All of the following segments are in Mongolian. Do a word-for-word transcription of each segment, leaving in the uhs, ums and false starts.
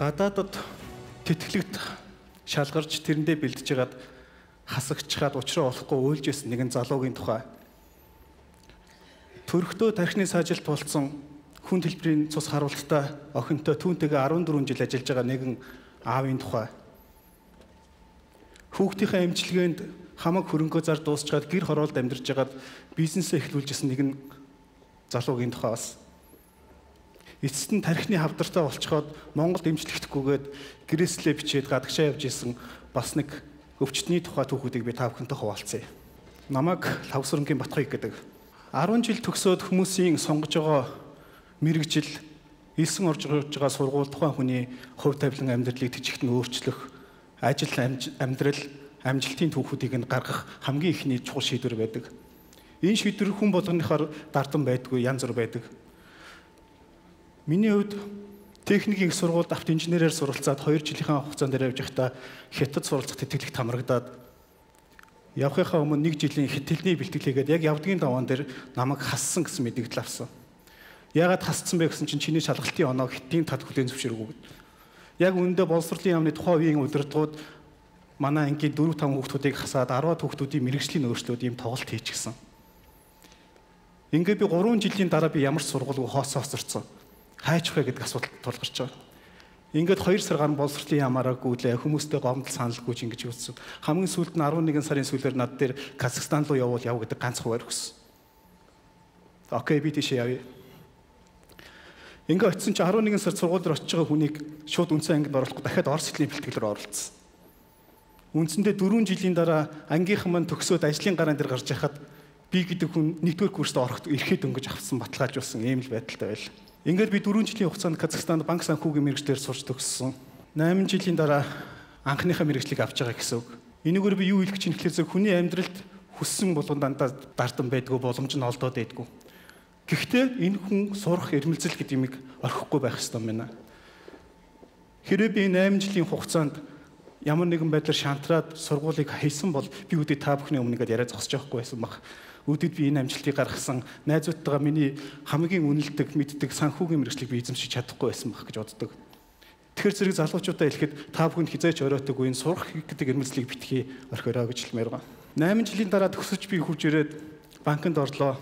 гадаадад тэтгэлэгт шалгарч тэрэндээ бэлдэж хагаад хасагчгаад учраа олохгүй уйлж исэн нэгэн залуугийн тухай. Төрхтөө тархины саажилт болцсон хүн хэлбэрийн цус харуулттай охинтой түүнтэйгээ арван дөрвөн жил ажиллаж байгаа нэгэн аавын тухай. Хүүхдийнхээ эмчилгээнд хамаг хөрөнгөө зар дуусчаад гэр хороолд амьдарч байгаад бизнесээ эхлүүлжсэн нэгэн залуугийн тухай бас. Эцэст нь тархины хавдартай болцоход Монголд эмчлэгдэхгүйгээд гэрээслээ бичээд гадагшаа явж исэн бас нэг өвчтний тухай түүхүүдийг би та бүхэнтэй хуваалцъя. Намайг Лавсрангийн Батхыг гэдэг. арван жил төгсөөд хүмүүсийн сонгож байгаа мэрэгжил, элсэн орж байгаа сургууль тухайн хүний хувь тавилан амьдралыг төжигтэн өөрчлөх, ажил амьдрал, амжилтын түүхүүдийг нь гаргах хамгийн ихний чухал шийдвэр байдаг. Энэ шийдвэр хүн болгоныхоор дардан байдгүй, янз бүр байдаг. Миний хувьд техникийн сургуульд авто инженерээр суралцаад хоёр жилийнхаа хугацаанд явж байхдаа хятад суралцах тэтгэлэгт хамрагдаад явахынхаа өмнө нэг жилийн хэтэлний бэлтгэлээгээд яг явдгийн даваан дээр намайг хассан гэсэн мэдээлэл авсан. Яагаад хассан бэ гэсэн чинь чиний шалгалтын оноо хэтийн тад хүлээн зөвшөөрөв гэв. Яг үүндээ боловсролын яамны тухайн үеийн удирдлагууд манай ангийн дөрөв таван хүүхдүүдийг хасаад арваад хүүхдүүдийн мэрэгжлийн өөрчлөлт ийм тоглолт хийчихсэн. Ингээд би гурван жилийн дараа би ямар ч сургууль хоосоо хоцорсон. Хайч вэ гэдэг асуудал тулгарч байгаа. Ингээд хоёр сар гарсан боловсролын ямаараа гүйлээ хүмүүстэй гомдол саналгүйж ингэж юуцсан. Хамгийн сүүлд нь арван нэгэн сарын сүүлээр над дээр Казахстан руу явуул яв гэдэг ганц хуваар өгсөн. Окей би тийш явъя. Ингээд очисон чи арван нэгэн сар сургууль дээр очиж байгаа хүнийг шууд үндсэн ангид оруулахгүй дахиад Орос хэлний бэлтгэлээр оруулсан. Үндсэндээ дөрвөн жилийн дараа ангийнхан маань төгсөөд ажлын гараан дээр гарч яхад би гэдэг хүн нэгдүгээр курст ороход ирэхэд өнгөж авсан баталгаажуулсан ийм л байдалтай байл. Ингээд би дөрвөн жилийн хугацаанд Казахстанд банк санхүүгийн мэргэжлэр сурч төгссөн. найман жилийн дараа анхныхаа мэргэжлийг авч байгаа гэсэн үг. Энэгээр би юу хэлэх гэж байна гэхлээр хүний амьдралд хүссэн болгон дандаа дардан байдгүй, боломж нь олдоод байдгүй. Гэхдээ энэ хүн сурах эрмэлзэл гэдэг юмыг орхихгүй байх ёстой юм байна. Хэрэв би найман жилийн хугацаанд ямар нэгэн байдлаар шантраад сургуулийг хийсэн бол би үүдээ та бүхний өмнө ингээд яриа зогсож байхгүй байсан баг. Үүдээд би энэ амжилтыг гаргасан найзуудтайгаа миний хамгийн үнэлдэг, мэддэг санхүүгийн мэргэжлийг би эзэмшиж чадахгүй байсан баг гэж боддог. Тэгэхээр зэрэг залуучуудаа хэлэхэд та бүхэнд хизээч оройтойгүй энэ сурах гэдэг эрмэлзлийг битгий орхиороо гэж хэлмээр байгаа. найман жилийн дараа төгсөж би хурж ирээд банкнд орлоо.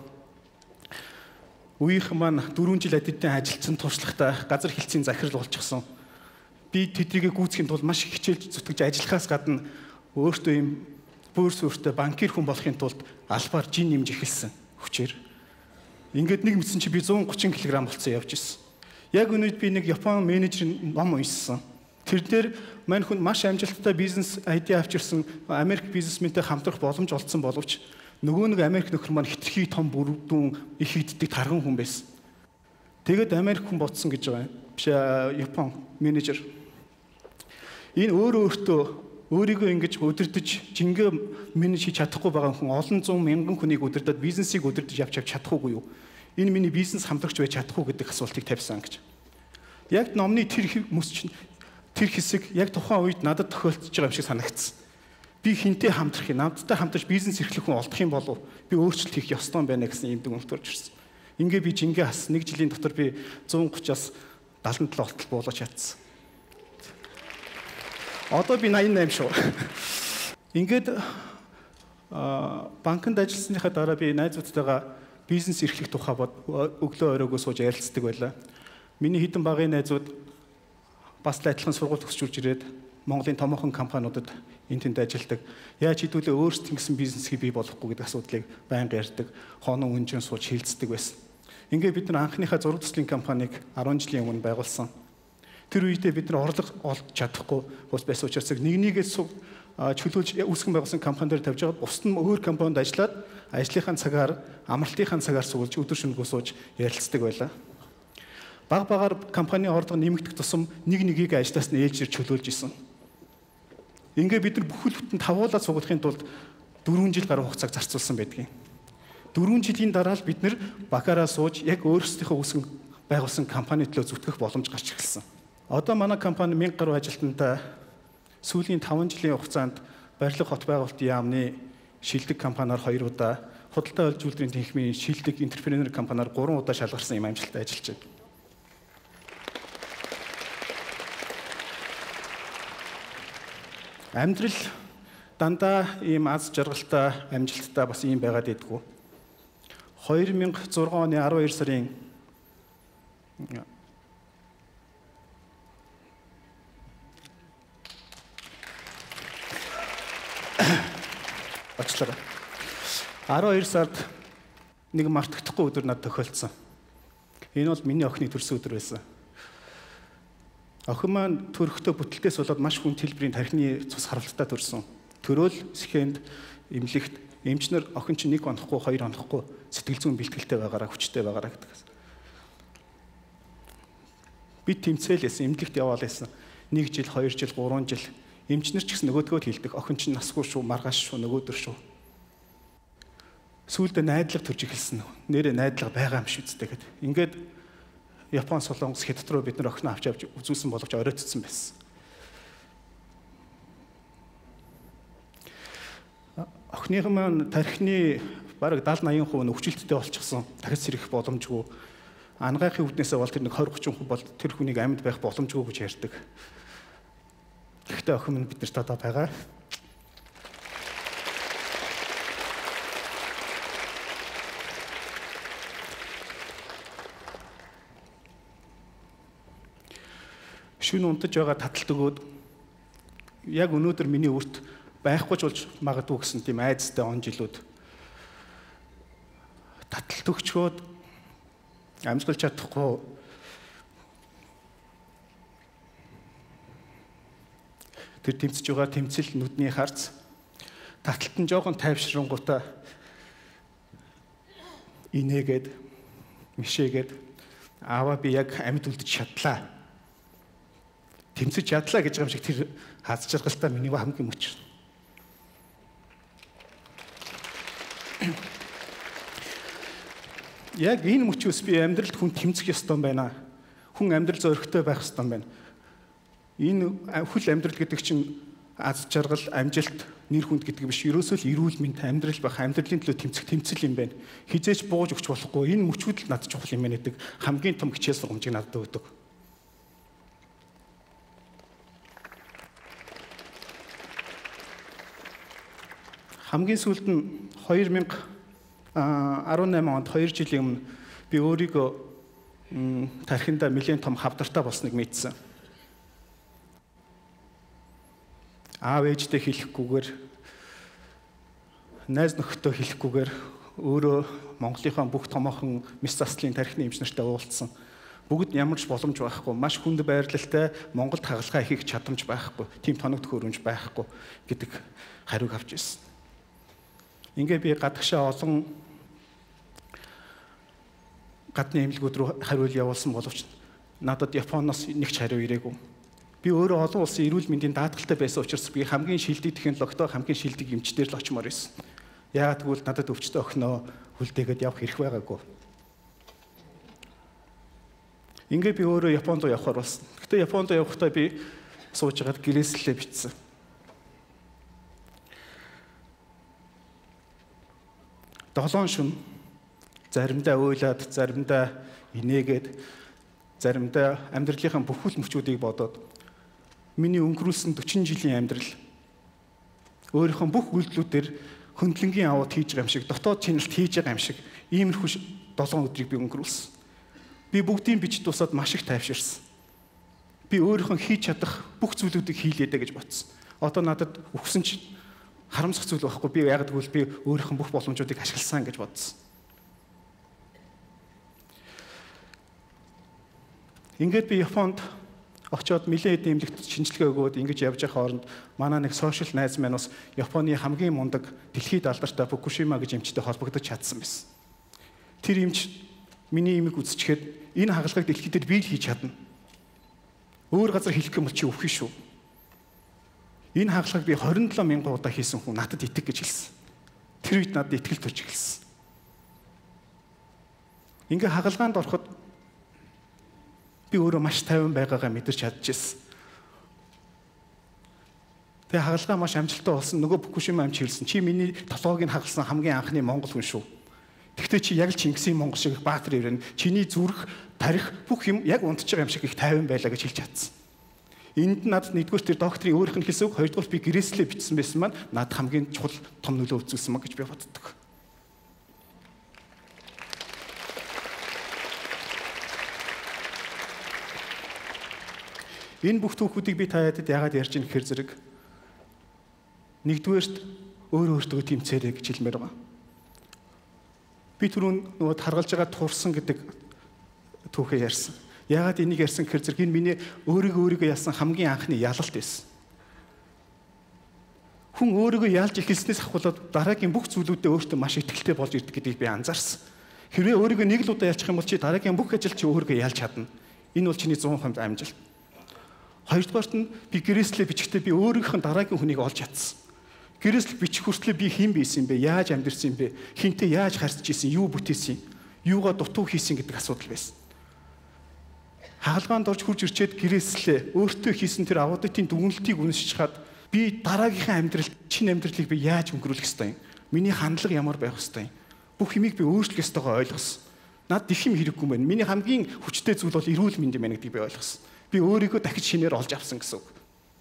Үеийнхэн маань дөрвөн жил адидын ажилтсан туршлагатай газар хэлцийн захирал болчихсон. Би тэднийг гүйцэхийн тулд маш их хичээлж зүтгэж ажиллахаас гадна өөртөө юм бөөрс өөртөө банкир хүн болохын тулд албаар жин нэмж эхэлсэн хүчээр. Ингээд нэг мэдсэн чи би зуун гучин килограмм болцсон явж ирсэн. Яг өнөөдөр би нэг Япон менежерийн ном уншсан. Тэр дээр мань хүн маш амжилттай бизнес айди авчирсан Америк бизнесментэй хамтрах боломж олдсон боловч нөгөө нэг Америк нөхөр маань хитрхи том бүрдүүн их иддэг тарган хүн байсан. Тэгээд Америк хүн ботсон гэж байгаа юм. Биш Япон менежер. Энэ өөрөө өөртөө өөрийгөө ингэж өдөрдөж жингээ менеж хийж чадахгүй байгаа хүн олон зуун мянган хүнийг өдөрдөд бизнесийг өдөрдөж явж явж чадахгүй юу? Энэ миний бизнес хамтрагч байж чадахгүй гэдэг асуултыг тавьсан гэж. Яг номны тэр хүмүүс тэр хэсэг яг тухайн үед надад тохиолдож байгаа юм шиг санагдсан. Би хинтээ хамтрах юм, намттай хамтарч бизнес эрхлэх хүн олдох юм болов би өөрчлөлт хийх ёстой юм байна гэсэн юм дүгнэлт төрж ирсэн. Ингээ би жингээ хас нэг жилийн дотор би зуун гучаас даалгын төлөө олтол буулгаж чадсан. Одоо би найман найм шүү. Ингээд банкнд ажилласныхаа дараа би найзуудтайгаа бизнес эрхлэх тухай бод өглөө оройгоо сууж ярилцдаг байлаа. Миний хэдэн багын найзууд бас л адилхан сургууль төгсчүүлж ирээд Монголын томоохон компаниудад энэ тэнд ажилладаг. Яаж хэдүүлээ өөрсдөө гэсэн бизнесийг бий болгохгүй гэдэг асуудлыг байнга ярьдаг. Хооноо үнжин сууж хилцдэг байсан. Ингээд бид нар анхныхаа зураг төслийн компанийг арван жилийн өмнө байгуулсан. Тэр үедээ бид нар орлого олж чадахгүй бас байсан учраас нэг нэгээс чөлөөлж үүсгэн байгуулсан компани дээр тавьж байгаа. Бусд нь өөр компанид ажиллаад ажлынхаа цагаар, амралтынхаа цагаар суулж өдөр шөнөгүй сууж ярилцдаг байлаа. Баг багаар компани орлого нэмэгдэх тусам нэг нэгийг ажлаас нь ээлжээр чөлөөлж исэн. Ингээ бид нар бүхэл бүтэн тавуулаад суулгахын тулд дөрвөн жил гаруй хугацааг зарцуулсан байдгийг. Дөрвөн жилийн дараа л бид нар бакаараа сууж яг өөрсдийнхөө үүсгэн байгуулсан компани төлөө зүтгэх боломж гарч ирсэн. Одоо манай компани мянга гаруй ажилтнтай сүүлийн таван жилийн хугацаанд барилга хот байгуулалтын яамны шилдэг компаниар хоёр удаа, худалдаа олж үйлдвэрийн техникийн шилдэг энтерпренер компаниар гурван удаа шалгарсан юм амжилттай ажиллаж байна. Амьдрал дандаа ийм аз жаргалтай, амжилттай бас ийм байгаад идэггүй. хоёр мянга и зургаан оны араван хоёр сарын очлоо. араван хоёр сард нэг мартагдахгүй өдөр надад тохиолдсон. Энэ бол миний охины төрсөн өдөр байсан. Охин маань төрөхдөө бүтэлтээс болоод маш хүн хэлбэрийн тархины цус харалттай төрсөн. Төрөөл схэнд эмнэлэгт эмчнэр охин чинь нэг онохгүй, хоёр онохгүй сэтгэл зүйн бэлтгэлтэй байгаараа, хүчтэй байгаараа гэдэг. Би тэмцээлээс эмнэлэгт яваал байсан. нэг жил, хоёр жил, гурван жил эмчнэр ч гэсэн нөгөөдгөө хэлдэг. Охин чинь насгүй шүү, маргааш шүү, нөгөөдөр шүү. Сүүлдээ найдлага төрж эхэлсэн. Нэрээ найдлага байгаа юм шиг үстэй гэдэг. Ингээд Япон, Солонгос, Хятад руу бид нар охиноо авч авч үзүүлсэн боловч оройтцсан байсан. Охиных маань тархины бараг даал наян хувь өвчлөлттэй болчихсон. Дахиж сэрэх боломжгүй. Ангайхын үүднээсээ бол тэр нэг двадцать тридцать хүн бол тэр хүнийг амьд байх боломжгүй гэж ярьдаг. Гэхдээ охин минь биднэрт одоо байгаа. Шүн унтаж байгаа таталт өгөөд яг өнөөдөр миний өрт байхгүй ч болж магадгүй гэсэн тийм айцтай он жилүүд таталт өгчөөд амжилж чадахгүй тэр тэмцэж байгаа тэмцэл нүдний харц таталт нь жоохон тайвшрангуудаа инээгээд мишээгээд аава би яг амьд үлдэж чадлаа. Тэмцэж ядлаа гэж байгаа юм шиг тэр хаз жаргалтай миний хамгийн мөч. Яг энэ мөчөөс би амьдралд хүн тэмцэх ёстой байна. Хүн амьдрал зөрөгтэй байх ёстой байна. Энэ хүл амьдрал гэдэг чинь аз жаргал, амжилт, нэр хүнд гэдэг биш. Ерөөсөө л эрүүл мэнд амьдрал байх, амьдралын төлөө тэмцэх тэмцэл юм байна. Хизээч бууж өгч болохгүй. Энэ мөчүүд л надад чухал юм байна гэдэг хамгийн том хичээл сургамжийг надад өгдөг. Хамгийн сүүлд нь хоёр мянга и арван онд хоёр жилийн өмнө би өөрийгөө тархиндаа нэлээд том хавдартай болсныг мэдсэн. Аав ээжтэй хэлэхгүйгээр, найз нөхөдөө хэлэхгүйгээр өөрөө Монголынхаа бүх томоохон мэс заслын тархины эмчнэртэй уулзсан. Бүгд ямар ч боломж байхгүй, маш хүнд байрлалтай Монголд хагалгаа хийх чадамж байхгүй, тийм тоног төхөөрөмж байхгүй гэдэг хариуг авч ирсэн. Ингээ би гадагшаа олон гадны эмнэлгүүд рүү хариул явуулсан боловч надад Японоос нэг ч хариу ирээгүй. Би өөрөө олон улсын эрүүл мэндийн даатгалтай байсан учраас би хамгийн шилдэг технологитой, хамгийн шилдэг эмчдэр л очимоор байсан. Яагаад гэвэл надад өвчтөе охиноо хүлдээгээд явах хэрэг байгаагүй. Ингээ би өөрөө Японд явахаар болсон. Гэтэ Японд явахдаа би сууж байгаад гэрээслээ бичсэн. Долоон шөнө заримдаа уйлаад, заримдаа инээгээд, заримдаа амьдралынхаа бүх үл мөчүүдийг бодоод миний өнгөрүүлсэн forty жилийн амьдрал өөрийнхөө бүх үйлдэлүүдээр хөндлөнгийн аваад хийж байгаа юм шиг, дотоод чинэлт хийж байгаа юм шиг иймэрхүү долоон өдрийг би өнгөрүүлсэн. Би бүгдийг бич тусаад маш их тайвширсан. Би өөрийнхөө хийж чадах бүх зүйлүүдийг хийлээдэ гэж бодсон. Одоо надад өгсөн чинь харамсах зүйл байхгүй. Би яг тэгвэл би өөрийнхөө бүх боломжуудыг ашигласан гэж бодсон. Ингээд би Японд очиод нэлээд хэдэн эмнэлэгт шинжилгээ өгөөд ингэж явж байгаа хооронд манай нэг сошиал найз маань бас Японы хамгийн мундаг дэлхийд алдартай Фукушима гэж эмчтэй холбогдож чадсан байсан. Тэр эмч миний имийг үзчихээд энэ хагалгыг дэлхийд би л хийж чадна. Өөр газар хэлэх юм бол чи өвхөн шүү. Энэ хагалгыг би twenty seven мянган удаа хийсэн хүн надад итэг гэж хэлсэн. Тэр үед надад итгэл төрж эхэлсэн. Ингээ хагалгаанд ороход би өөрөө маш тайван байгаагаа мэдэрч чадчихсан. Тэгээ хагалгаа маш амжилттай болсон. Нөгөө Фукушима амч хэлсэн. Чи миний толгойг хагалсан хамгийн анхны монгол хүн шүү. Тэгтээ чи яг л Чингисийн монгол шиг баатар ирэн чиний зүрх, тарих бүх юм яг унтж байгаа юм шиг их тайван байлаа гэж хэлж чадсан. Энд надад нэгдүгээр тэр докторийн өөрийнх нь хэлсэн үг, хоёрдугаар би гэрээслээ бичсэн байсан маань надад хамгийн чухал том нөлөө үзүүлсэн мөн гэж би боддог. Энэ бүх түүхүүдийг би та яагаад яагаад ярьж ийм гэхээр зэрэг нэгдүгээрт өөр өөртөө тэмцээрэй гэж хэлмээр байгаа. Би түрүүн нөгөө харгалж байгаа турсан гэдэг түүхээ ярьсан. Яагаад энийг ярьсан гэхээр зэрэг энэ миний өөрийгөө өөрийгөө ялсан хамгийн анхны ялалт байсан. Хүн өөрийгөө ялж эхэлснээс ахвалаад дараагийн бүх зүйлүүдэд өөртөө маш ихтэй болж ирдэг гэдгийг би анзаарсан. Хэрвээ өөрийгөө нэг л удаа ялчих юм бол чи дараагийн бүх ажил чи өөрийгөө ялж чадна. Энэ бол чиний зуун хувь амжилт. Хоёрдугаарт нь би гэрээслээ бичихдээ би өөрийнхөө дараагийн хүнийг олж чадсан. Гэрээслэл бичих хүртлээр би хэн байсан бэ? Яаж амьдэрсэн бэ? Хинтээ яаж харьцаж исэн? Юу бүтээсэн? Юугаа дутуу хийсэн гэдэг асуудал байсан. Хаалгаанд орж хурж ирчээд гэрээслээ өөртөө хийсэн тэр аудитын дүгнэлтийг үнэлж чад би дараагийнхаа амьдралд чинь амьдралыг би яаж өнгөрүүлэх ёстой юм? Миний хандлага ямар байх ёстой юм? Бүх юмыг би өөрчлөх ёстойгоо ойлгосон. Наад их юм хэрэггүй байна. Миний хамгийн хүчтэй зүйл бол эрүүл мэнд юм байна гэдгийг би ойлгосон. Би өөрийгөө дахиж шинээр олж авсан гэсэн үг.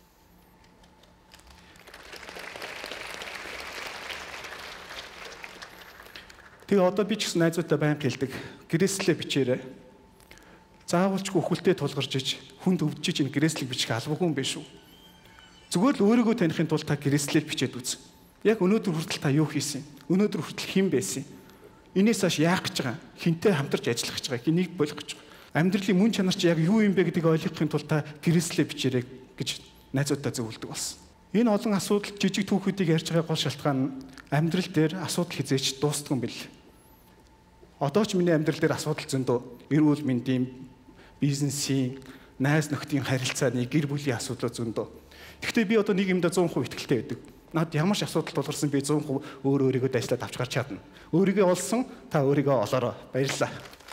Тэгээ одоо би ч гэсэн найзуудтай байнга хэлдэг. Гэрээслээ бичээрэй. Заавалчгүй өхөлтөө тулгарч иж хүнд өвдөж иж гэрээслэг бичих албагүй юм биш үү? Зүгээр л өөрийгөө таних тулд та гэрээслээ бичээд үз. Яг өнөөдөр хүртэл та юу хийсэн? Өнөөдөр хүртэл хэн байсан? Энээс хойш яах гэж байгаа? Хинтээ хамтарч ажиллах гэж байгаа? Энийг болох гэж байгаа? Амьдралын мөн чанар чи яг юу юм бэ гэдгийг ойлгохын тулд та гэрээслээ бичээрэй гэж найзуудтай зөвлөдөг болсон. Энэ олон асуудал жижиг түүхүүдийг ярьж байгаа гол шалтгаан нь амьдрал дээр асуудал хизээч дуустдаг юм бэл. Одоо ч миний амьдрал дээр асуудал зөндөө эрүүл мэндийн, бизнесийн, найз нөхдийн харилцааны, гэр бүлийн асуудал зөндөө. Гэхдээ би одоо нэг юмдаа зуун хувь итгэлтэй байдаг. Наад ямар ч асуудал тулгарсан би зуун хувь өөр өөрийгөө дайслаад авч гарч чадна. Өөрийгөө олсон, та өөрийгөө олоорой. Баярлалаа.